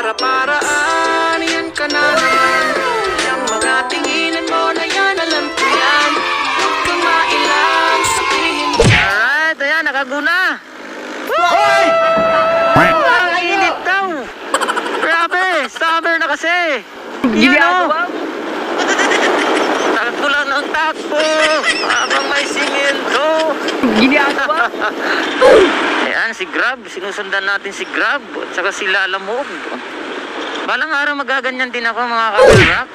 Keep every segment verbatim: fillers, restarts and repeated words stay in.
para-paraan, yan ka na naman. Yung mga tinginan mo na yan, alam ko yan. Huwag kang mailang sabihin mo. Alright, ayan, nakaguna. Hoy! Ang init daw. Grabe, summer na kasi. Yan o. Takbo lang ng takbo habang may simento. Ginagawa. Ayan, si Grab. Sinusundan natin si Grab at saka si Lalamove. Balang araw magaganyan din ako, mga ka-rock.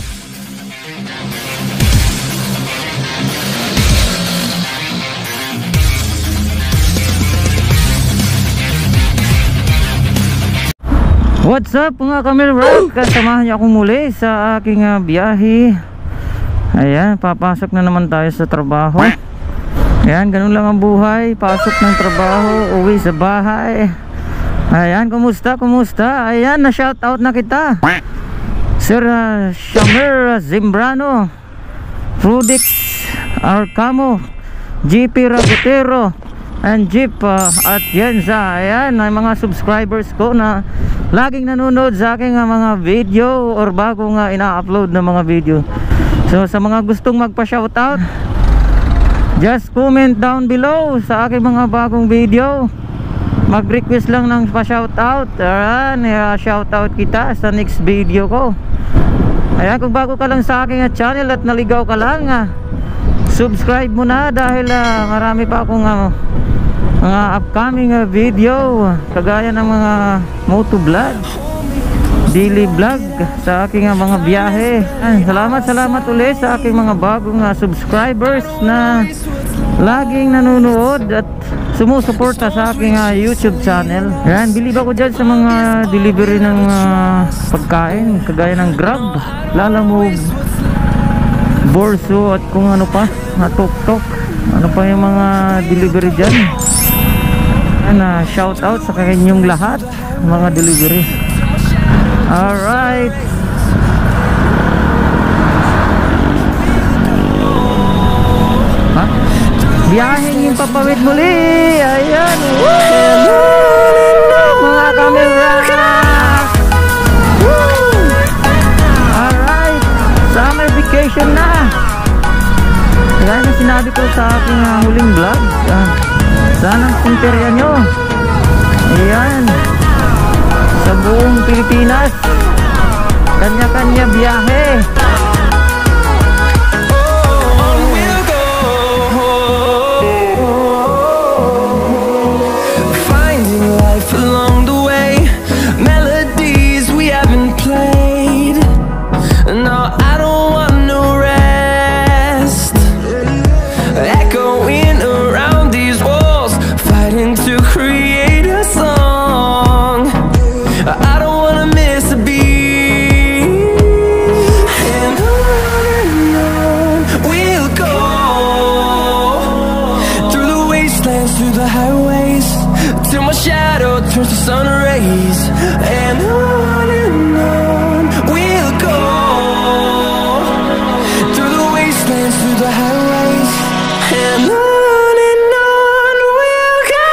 What's up mga ka-rock? Kasamahan niyo ako muli sa aking uh, biyahe. Ayan, papasok na naman tayo sa trabaho. Ayan, ganun lang ang buhay. Pasok ng trabaho, uwi sa bahay. Ayan, kumusta, kumusta? Ayan, na-shoutout na kita, Sir uh, Shamer Zimbrano, Rudix Arcamo, G P Rabotero, and Jeep uh, Atienza. Ayan, ay mga subscribers ko na laging nanonood sa aking uh, mga video or bago nga ina-upload na mga video. So sa mga gustong magpa-shoutout, just comment down below sa aking mga bagong video. Mag-request lang ng pa-shoutout. Ayan, i-shoutout kita sa next video ko. Ayan, kung bago ka lang sa aking channel at naligaw ka lang, uh, subscribe mo na dahil uh, marami pa akong uh, mga upcoming uh, video, kagaya ng mga motovlog, daily vlog sa aking uh, mga biyahe. Ay, salamat salamat ulit sa aking mga bagong uh, subscribers na laging nanonood at sumusuporta sa aking uh, YouTube channel. Yan, bilib ako dyan sa mga delivery ng uh, pagkain, kagaya ng Grab, Lalamove, Borso at kung ano pa, na Tok-Tok. Ano pa yung mga delivery dyan. Yan, uh, shout out sa kanyang lahat, mga delivery. Alright, ha? Biyaheng yung papawid muli. Ayan, mga kamera. Alright, summer vacation na. Kaya na sinabi ko sa aking uh, huling vlog, uh, sana punterian nyo. Ayan, sa buong Pilipinas, kanya-kanya biyahe. Turns to sun rays, and on and on we'll go, through the wastelands, through the highways, and on and on we'll go.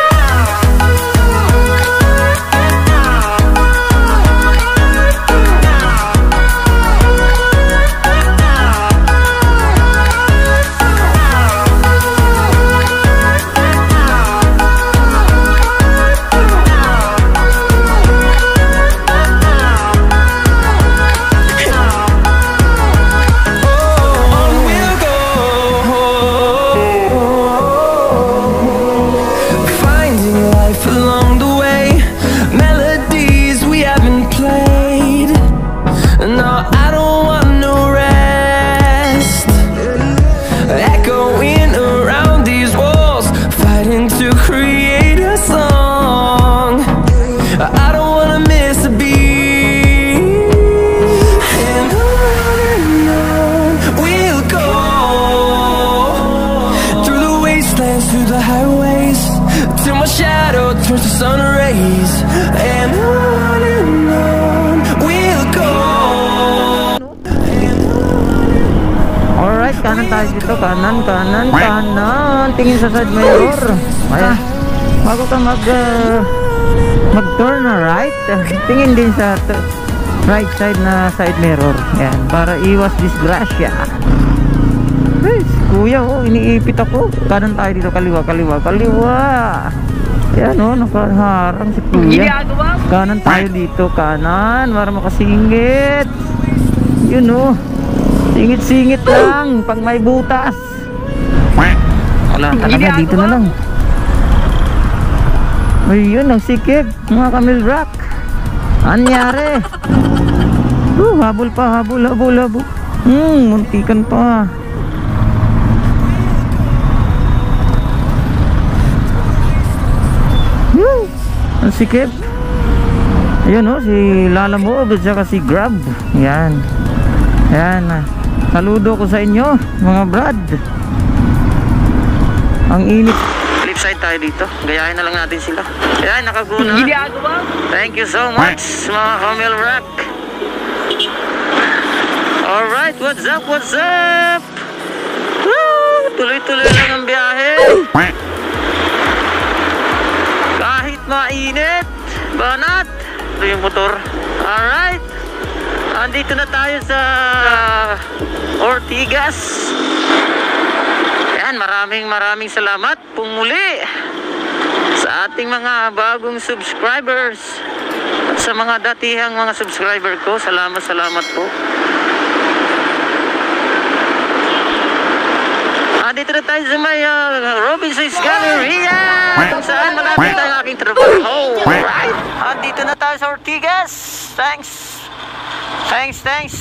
Turns to sun rays, and on and on we'll go. Alright, kanan tayo dito. Kanan, kanan, kanan. Tingin sa side mirror. Ayan, bago ka mag uh, mag-turn na right. Tingin din sa t- right side na side mirror. Yan, para iwas disgrasya. Hey, kuya, oh, iniipit ako. Kanan tayo dito, kaliwa, kaliwa, kaliwa. Yan, oh, nakaharang si kuya. Kanan tayo dito, kanan, para makasingit. Yun, oh. Singit-singit lang pag may butas. Wala talaga, dito na lang. Ayun, ang sikip, mga Camel Rock. Anyari? Uh, habol pa, habol, habol, habol. Hmm, muntikan pa. Hmm, ang sikip. Ayun, oh, si Lalamove at saka si Grab. Yan. Yan. Saludo ko sa inyo, mga brad. Ang init. Flip side tayo dito. Gayahin na lang natin sila. Yan, nakaguna. Thank you so much, mga Camel Rock. Alright, what's up, what's up? Woo! Tuloy-tuloy lang ang biyahe. Kahit mainit, banat. Ito yung motor. Alright. Andito na tayo sa Ortigas. Yan, maraming maraming salamat pumuli sa ating mga bagong subscribers. Sa mga datihang mga subscriber ko, salamat, salamat po. Andito na tayo sa may uh, Robinson's Galleria, kung saan malapit ang aking trabaho. Alright, andito na tayo sa Ortigas. Thanks. Thanks, thanks.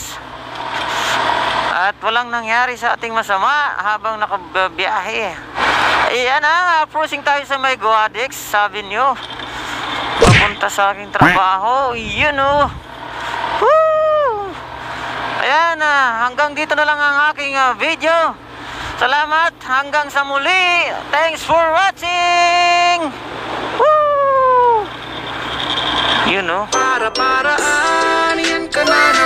At walang nangyari sa ating masama habang nakabiyahe. Ayan na, approaching tayo sa may Guadix Avenue. Papunta sa aking trabaho. Yun o. Woo! Ayan na, hanggang dito na lang ang aking uh, video. Salamat, hanggang sa muli. Thanks for watching. Woo! Yun o. Para-paraan, yan ka na